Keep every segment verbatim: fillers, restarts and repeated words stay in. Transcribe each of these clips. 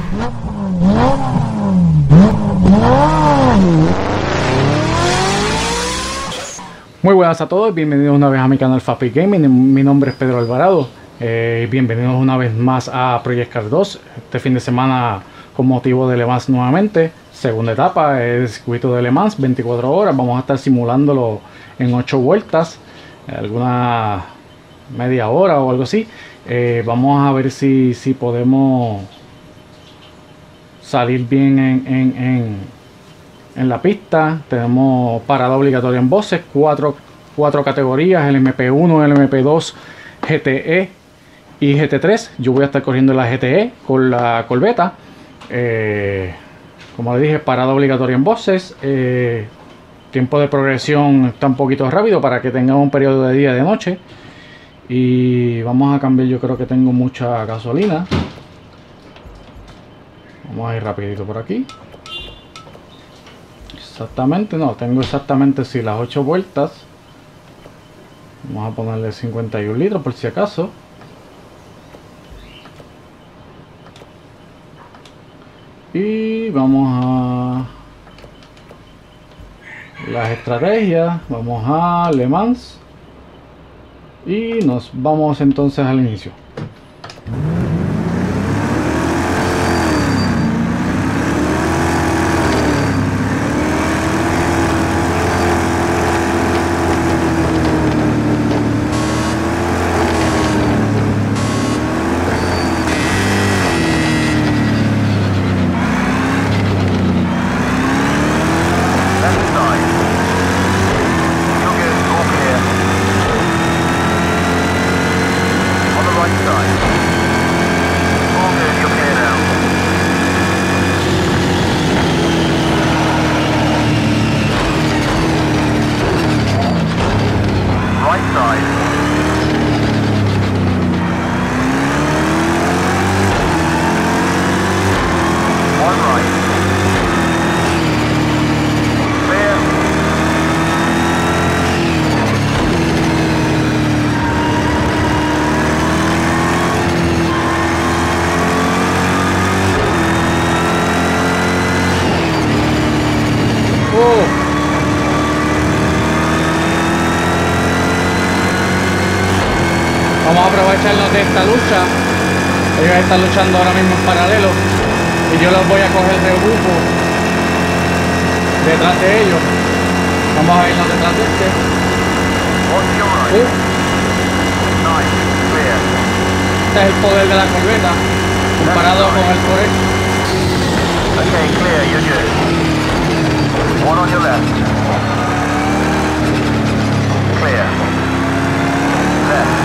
Muy buenas a todos, bienvenidos una vez a mi canal Fast Gaming. Mi nombre es Pedro Alvarado. Eh, bienvenidos una vez más a Project Cars dos. Este fin de semana con motivo de Le Mans nuevamente. Segunda etapa, el circuito de Le Mans, veinticuatro horas. Vamos a estar simulándolo en ocho vueltas, alguna media hora o algo así. Eh, vamos a ver si, si podemos salir bien en... en, en En la pista. Tenemos parada obligatoria en boxes, cuatro, cuatro categorías, el M P uno, el M P dos, G T E y G T tres. Yo voy a estar corriendo la G T E con la Corvette. Eh, como le dije, parada obligatoria en boxes. Eh, tiempo de progresión está un poquito rápido para que tengamos un periodo de día y de noche. Y vamos a cambiar, yo creo que tengo mucha gasolina. Vamos a ir rapidito por aquí. Exactamente, no, tengo exactamente si sí, las ocho vueltas. Vamos a ponerle cincuenta y un litros por si acaso. Y vamos a las estrategias, vamos a Le Mans y nos vamos entonces al inicio. Vamos a aprovecharnos de esta lucha. Ellos están luchando ahora mismo en paralelo y yo los voy a coger de grupo detrás de ellos. Vamos a irnos detrás de este. Uh. Este es el poder de la Corvette comparado con el Forest. Okay, clear, you're good. One on your left. Clear. Left.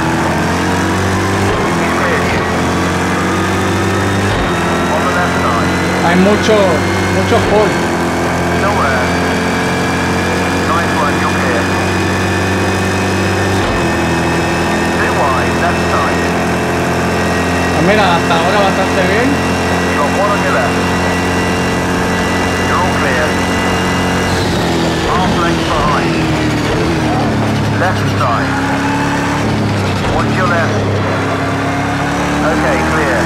Hay mucho, mucho Ford. Nowhere. Nice one, you're clear. Too wide, left side. Pues mira, hasta ahora bastante bien. You got one on your left. You're all clear. Half length behind. Left side. One to your left. Okay, clear.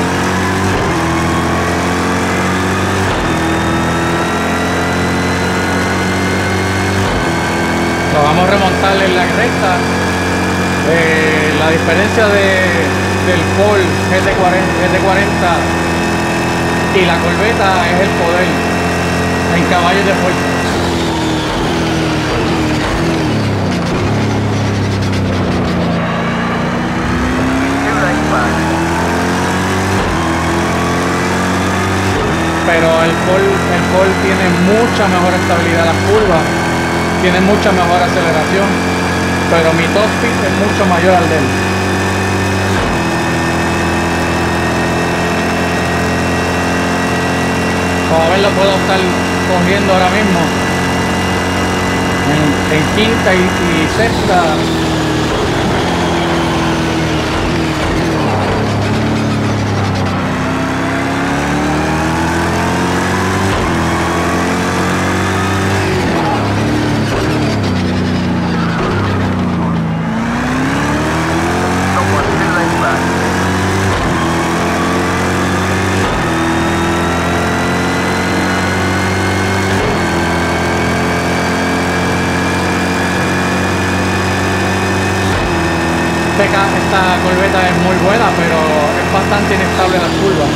Vamos a remontarle en la recta. Eh, la diferencia de, del Ford G T cuarenta y la Corvette es el poder en caballos de fuerza. Pero el Ford, el Ford tiene mucha mejor estabilidad en las curvas. Tiene mucha mejor aceleración, pero mi top speed es mucho mayor al de él. Como ven, lo puedo estar cogiendo ahora mismo en, en quinta y, y sexta. buena, pero es bastante inestable las curvas.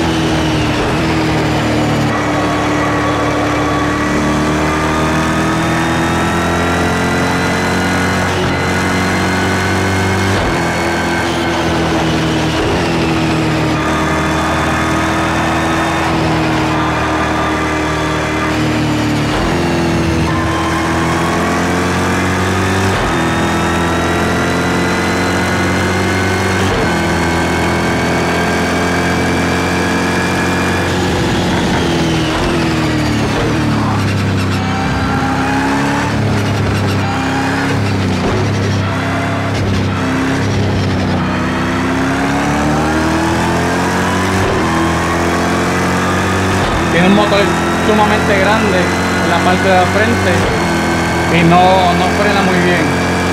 Tiene un motor sumamente grande en la parte de la frente y no, no frena muy bien.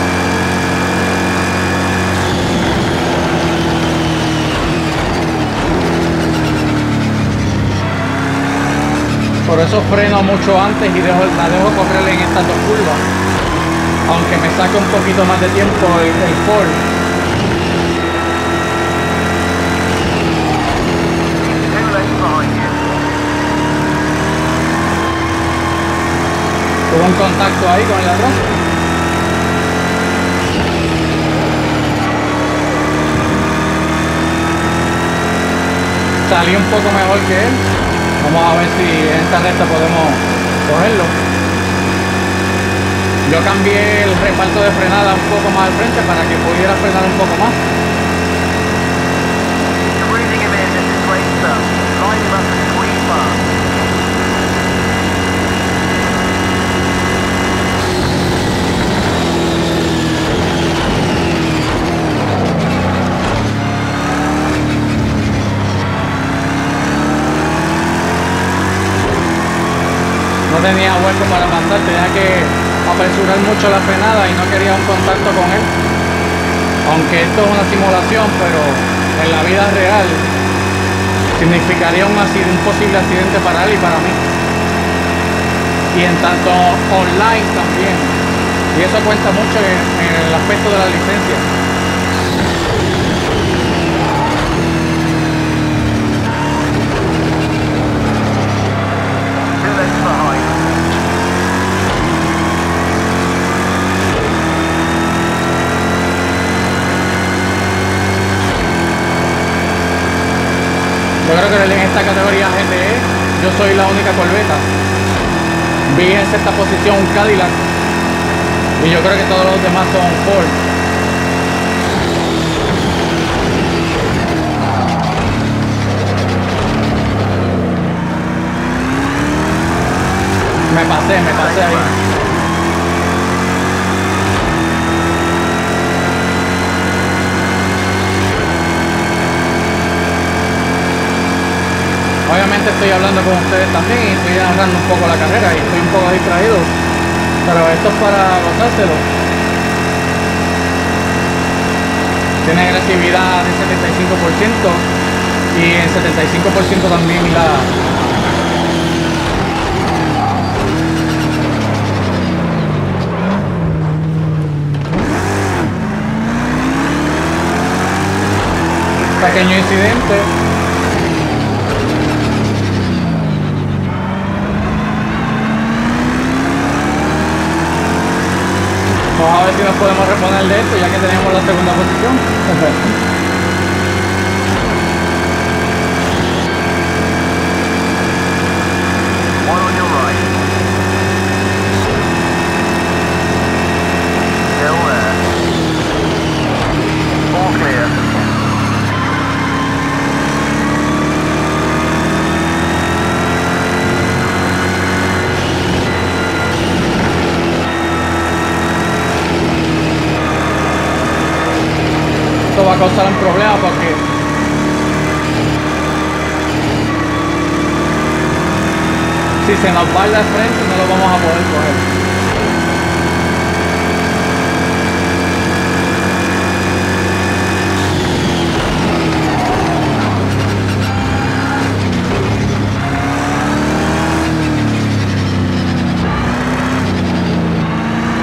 Por eso freno mucho antes y dejo, la dejo correr en estas dos curvas, aunque me saque un poquito más de tiempo el, el Ford. Hubo un contacto ahí con el ladrón. Salí un poco mejor que él. Vamos a ver si en esta recta podemos cogerlo. Yo cambié el reparto de frenada un poco más al frente para que pudiera frenar un poco más. No tenía hueco para avanzar, tenía que apresurar mucho la frenada y no quería un contacto con él. Aunque esto es una simulación, pero en la vida real significaría un, un posible accidente para él y para mí. Y en tanto online también. Y eso cuenta mucho en, en el aspecto de la licencia. Yo creo que en esta categoría G T E yo soy la única corbeta. Vi en sexta posición un Cadillac y yo creo que todos los demás son Ford. Me pasé, me pasé ahí. Obviamente estoy hablando con ustedes también y estoy narrando un poco la carrera y estoy un poco distraído, pero esto es para gozárselo. Tiene agresividad de setenta y cinco por ciento y en setenta y cinco por ciento también la pequeño incidente. Vamos a ver si nos podemos reponer de esto ya que tenemos la segunda posición. One on your right. Still there. All clear. Esto va a causar un problema porque si se nos va al frente no lo vamos a poder coger.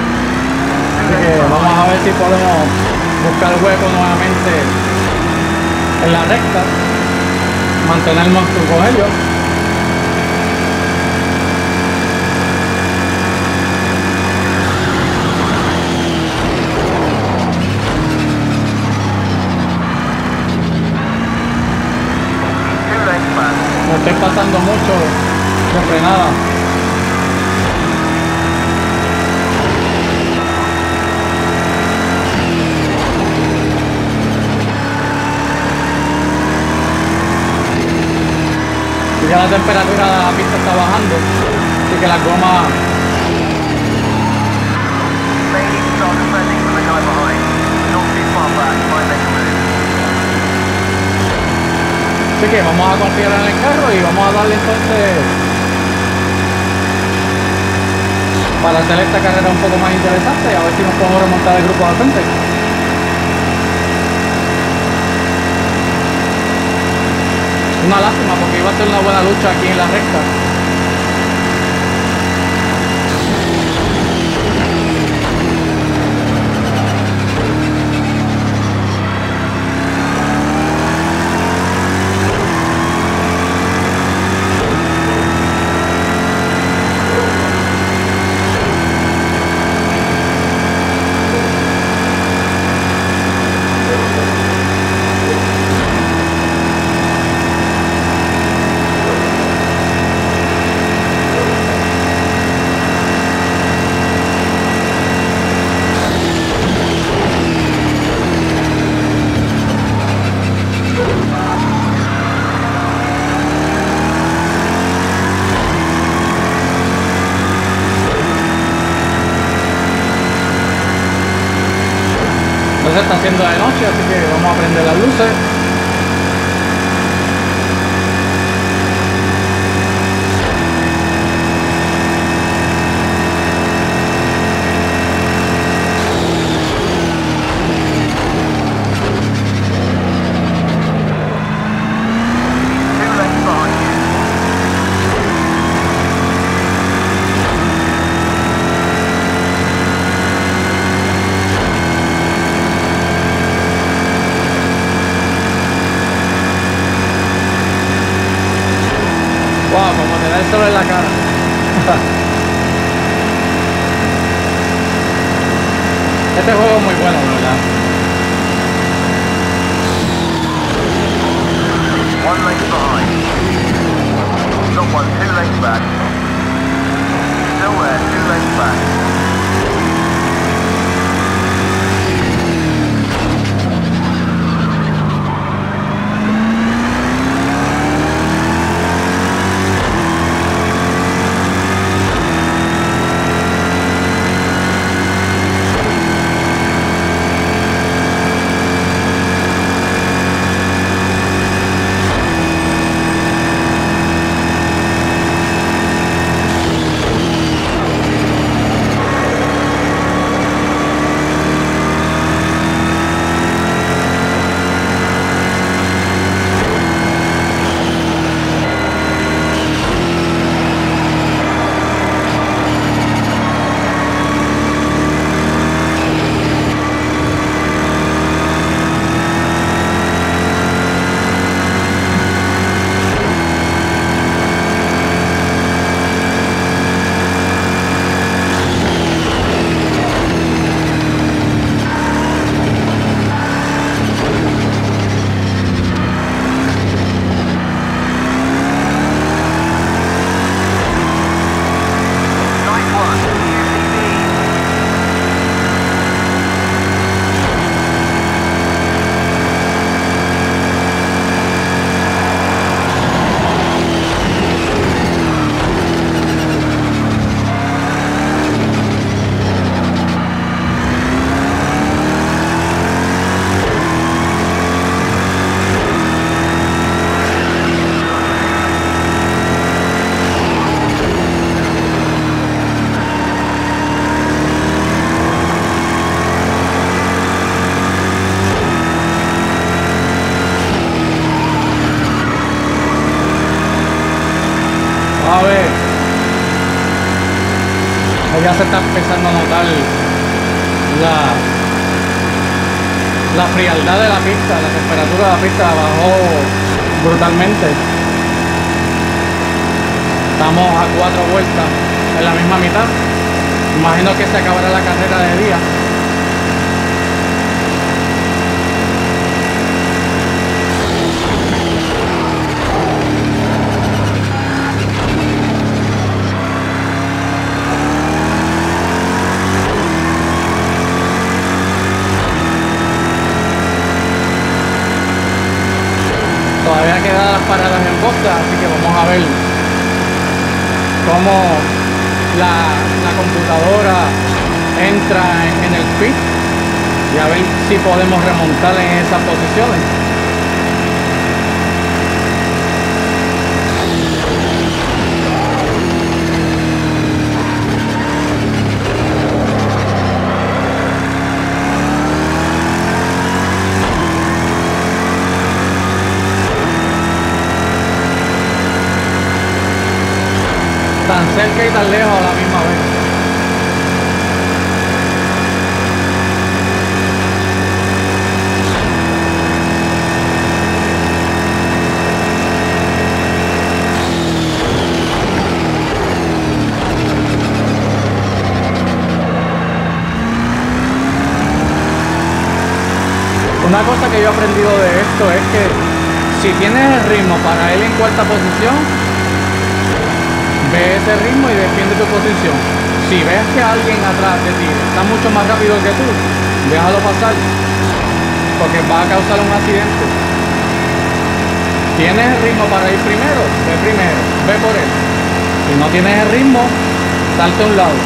Así que vamos a ver si podemos buscar hueco nuevamente en la recta, mantenernos con ellos. Me estoy pasando mucho de frenada. Y ya la temperatura de la pista está bajando, así que la goma así que vamos a confiar en el carro y vamos a darle entonces para hacer esta carrera un poco más interesante y a ver si nos podemos remontar el grupo al frente. Una lástima porque iba a ser una buena lucha aquí en la recta. Se está haciendo de noche, así que vamos a prender las luces. Wow, como tener el sol en la cara. Este juego es muy bueno, la verdad. One lane behind. Got one, two lanes back. Still there, two lanes back. A ver, ya se está empezando a notar la la frialdad de la pista, la temperatura de la pista bajó brutalmente. Estamos a cuatro vueltas en la misma mitad. Imagino que se acabará la carrera de día. Todavía quedan las paradas en boxes, así que vamos a ver cómo la, la computadora entra en, en el pit y a ver si podemos remontar en esas posiciones. Tan cerca y tan lejos a la misma vez. Una cosa que yo he aprendido de esto es que si tienes el ritmo para ir en cuarta posición, ve ese ritmo y defiende tu posición. Si ves que alguien atrás de ti está mucho más rápido que tú, déjalo pasar, porque va a causar un accidente. ¿Tienes el ritmo para ir primero? Ve primero, ve por él. Si no tienes el ritmo, salte a un lado.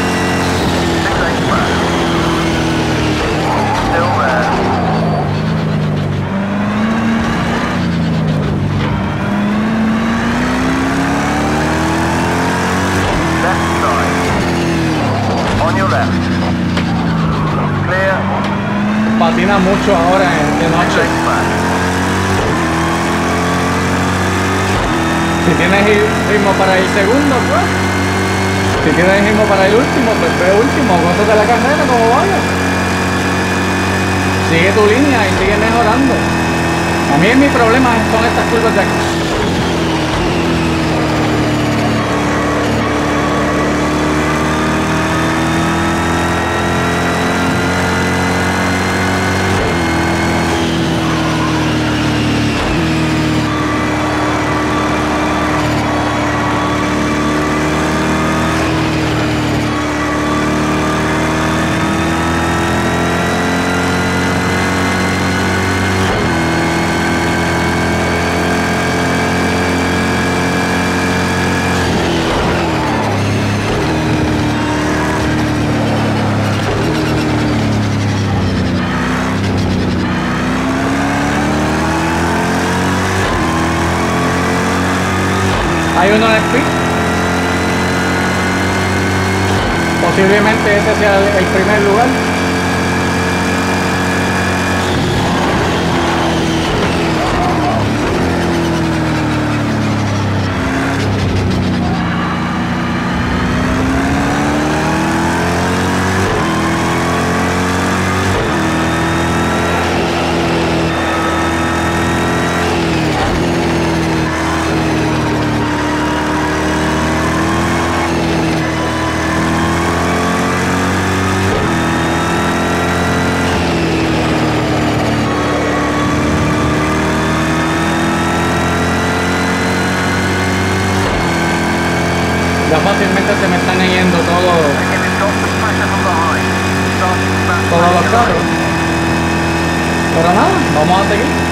Patina mucho ahora en, de noche. Si tienes ritmo para ir segundo, pues. Si tienes ritmo para ir último, pues ve último, gózate la carrera como vaya. Sigue tu línea y sigue mejorando. A mí mi problema son estas curvas de aquí. Hay uno en el pit. Posiblemente ese sea el, el primer lugar. Ya fácilmente se me están yendo todos todos los carros. Pero nada, vamos a seguir.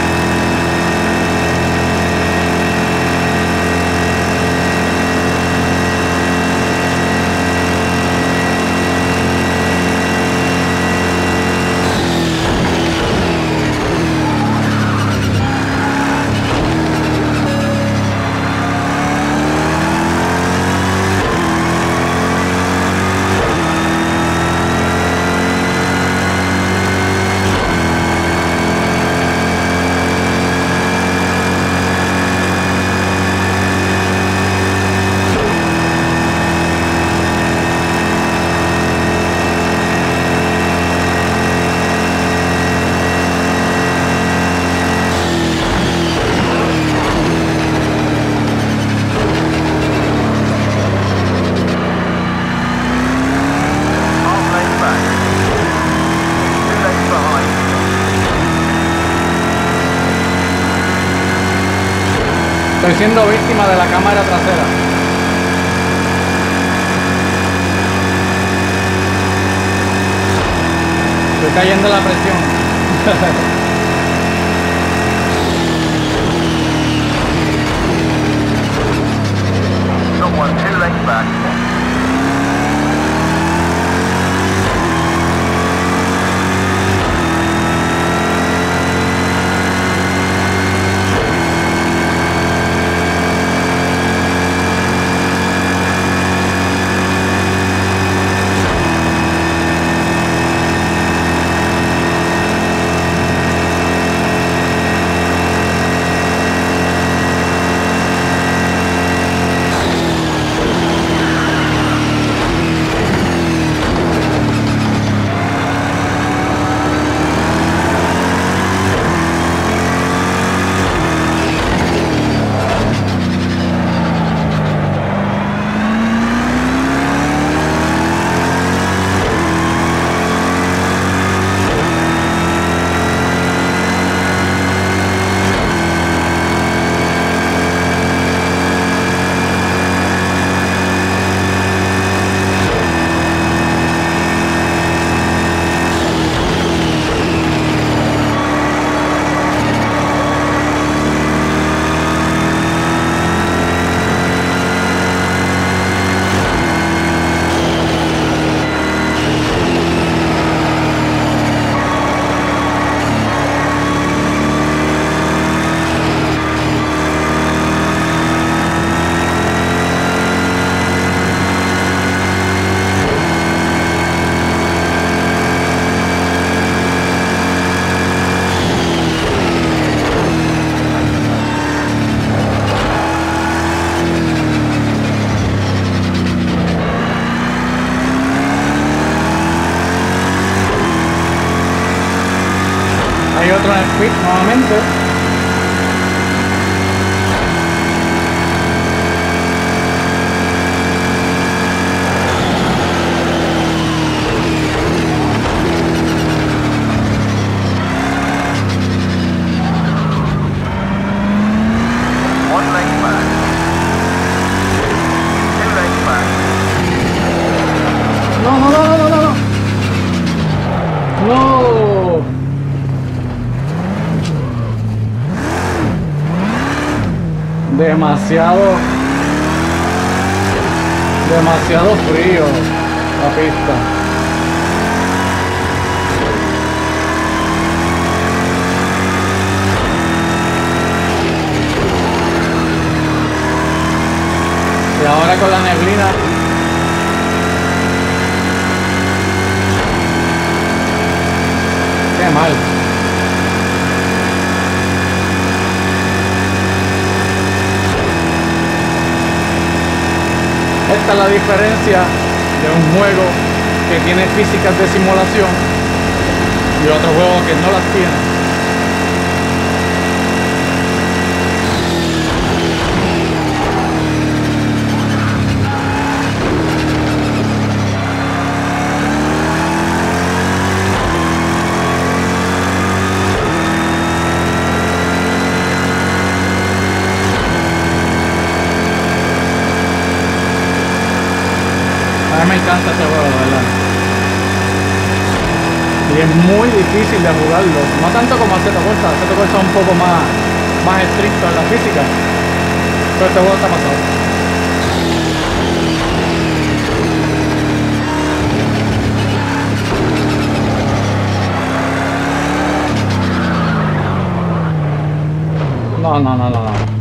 Estoy siendo víctima de la cámara trasera. Estoy cayendo la presión. Got one two lengths back. Hay otro en el pit nuevamente. One length back. Two lengths back. No, no, no, no, no, no. No. Demasiado. Demasiado frío la pista. Y ahora con la neblina. Qué mal. Esta es la diferencia de un juego que tiene físicas de simulación y otro juego que no las tiene. A mí me encanta este juego, de verdad. Y es muy difícil de jugarlo. No tanto como Assetto Corsa. Assetto Corsa es un poco más, más estricto en la física. Pero este juego está pasado. No, no, no, no, no.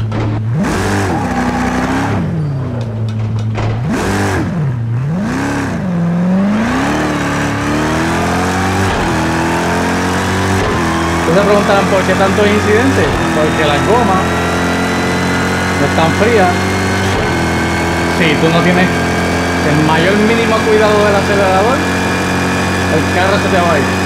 Se preguntarán por qué tantos incidentes, porque las gomas no están frías. Si tú no tienes el mayor mínimo cuidado del acelerador, el carro se te va a ir.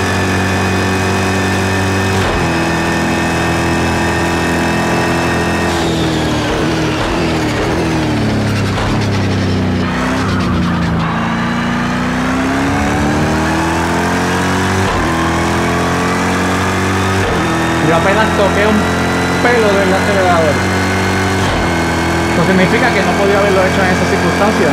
Yo apenas toqué un pelo del acelerador. significa que no podía haberlo hecho en esas circunstancias.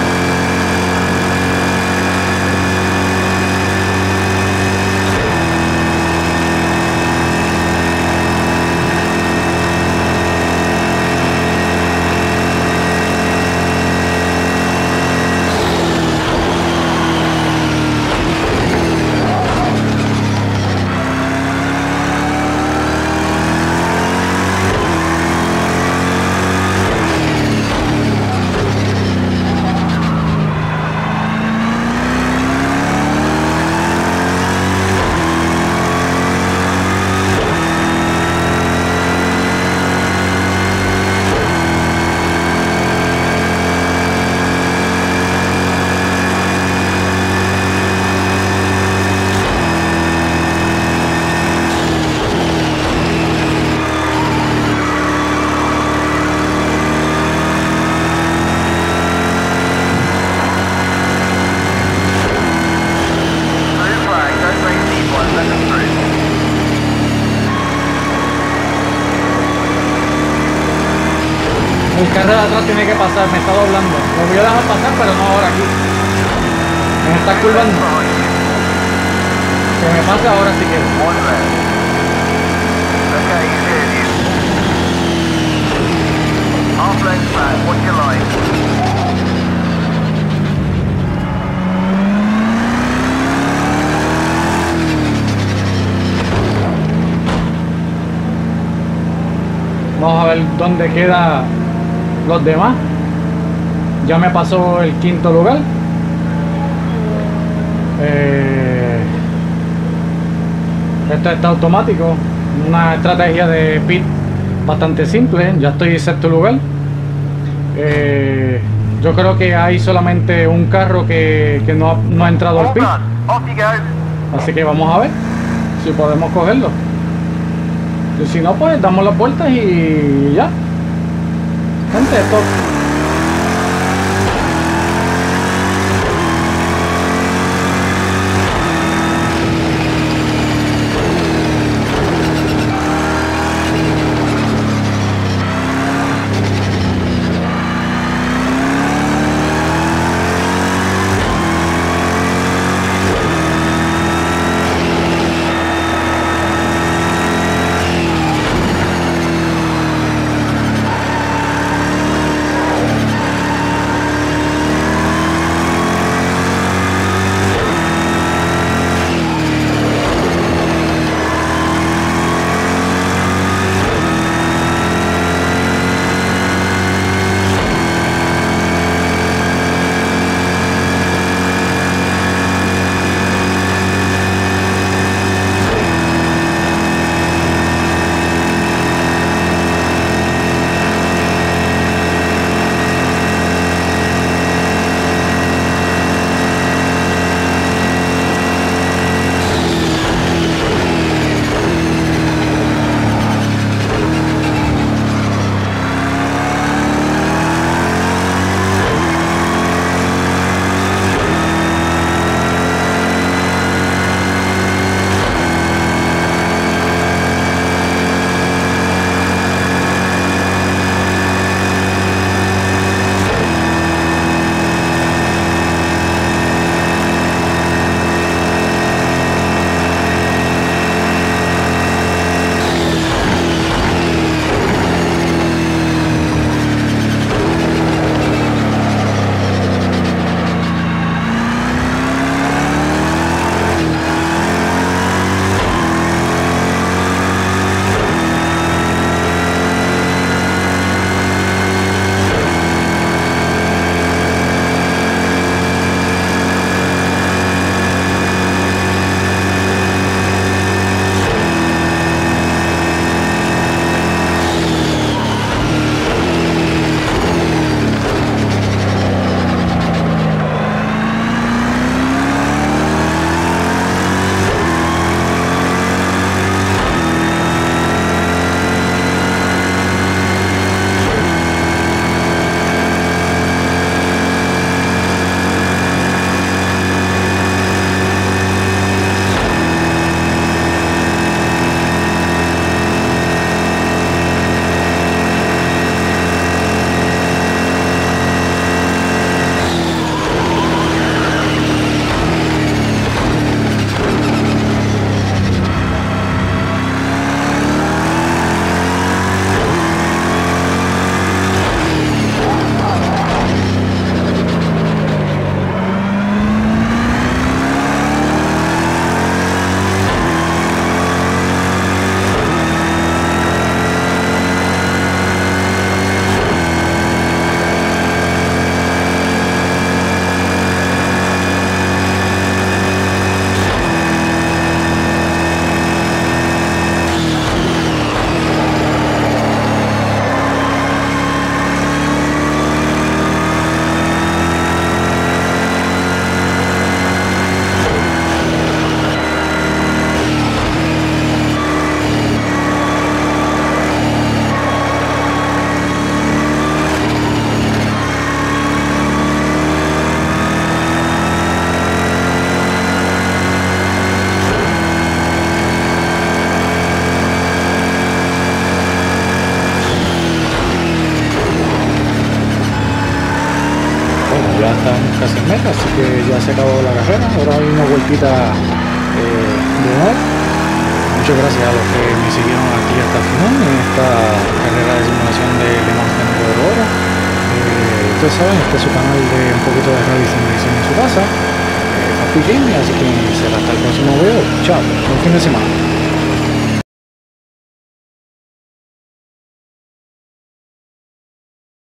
El carro de atrás tiene que pasar, me está doblando. Lo voy a dejar pasar, pero no ahora aquí. Me está curvando. Que me pase ahora si quiero. Okay, he's here, you. Half length back, what's your line? Vamos a ver dónde queda los demás. Ya me pasó el quinto lugar. Eh, esto está automático. Una estrategia de pit bastante simple. Ya estoy en sexto lugar. Eh, yo creo que hay solamente un carro que, que no, ha, no ha entrado al All pit. done. Off you go. Así que vamos a ver si podemos cogerlo. Y si no, pues damos las vueltas y ya. Gente, esto... estábamos casi en meta, así que ya se acabó la carrera. Ahora hay una vueltita eh, de honor. Muchas gracias a los que me siguieron aquí hasta el final en esta carrera de simulación de Le Mans Técnico de Oro. Eh, ustedes saben, este es su canal de un poquito de rally simulación en su casa, eh, Papi Gaming, así que será hasta el próximo video. Chao, buen fin de semana.